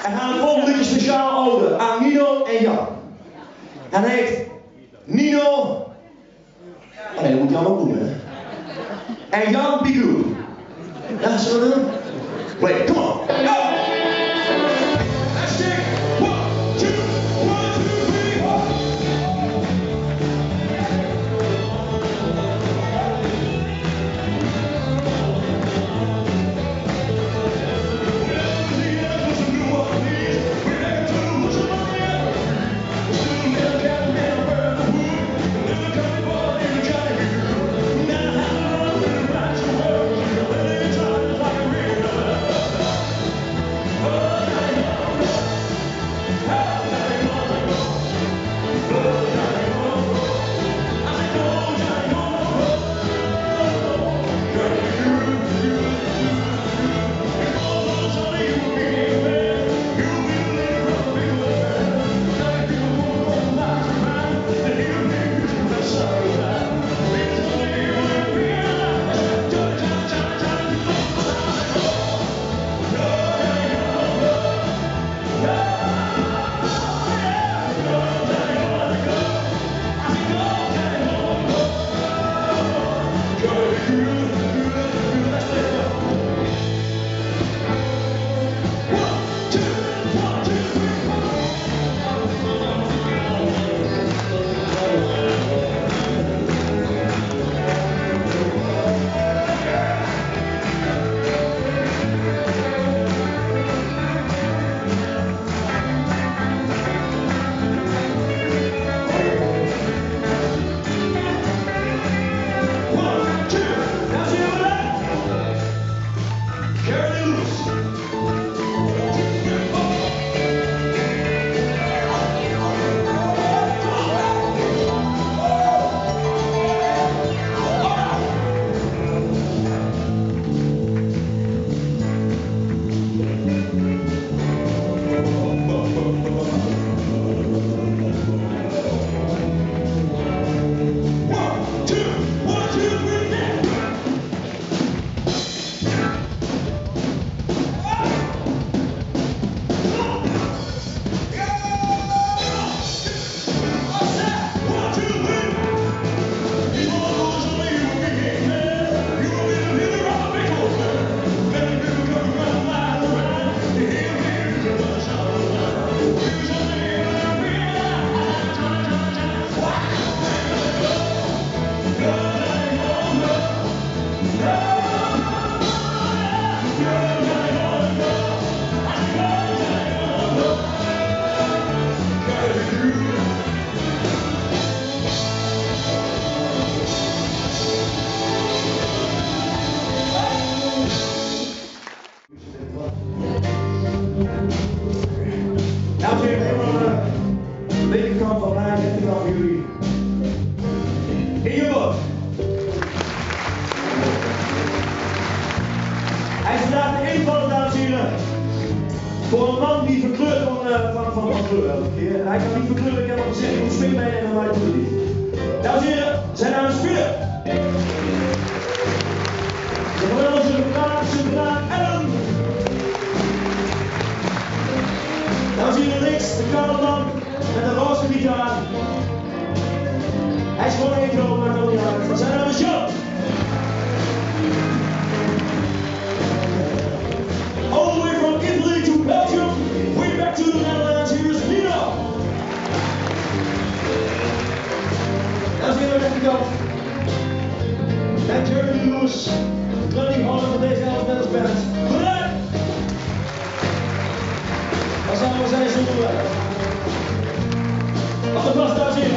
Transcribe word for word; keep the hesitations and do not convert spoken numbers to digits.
En gaan het volgende liedje speciaal ode aan Nino en Jan. En hij heet Nino. Oh nee, dat moet Jan ook doen, hè? En Jan Bigou. Ja, zullen we doen? Wait, come on. Go! Let's take one, two, one, two, three, four. Dames en heren, helemaal de linkerkant van mij en de van jullie. In je boot. Hij is vandaag de invaller, dames en heren. Voor een man die verkleurt van, uh, van, van, van kleur elke keer. Hij kan niet verkleuren, ik heb al gezegd, ik moet springen bij en maar doet het niet. Dames en heren, zijn naam is Pieter. De geweldige vraag, zijn vraag, Ellen. Dames en heren, links, de kamerman met de roze gitaar. Hij is gewoon één groot, maar ook niet uit. Zijn naam is Jan. All the way from Italy to Belgium, way back to the Netherlands, here is Nino. Dames en heren, rechterkant. En Jeremy Lewis, Glennie Holland van deze Elf Metal Band. Bedankt! Waar zouden we zijn zonder wij? Wat een vast, dames en heren.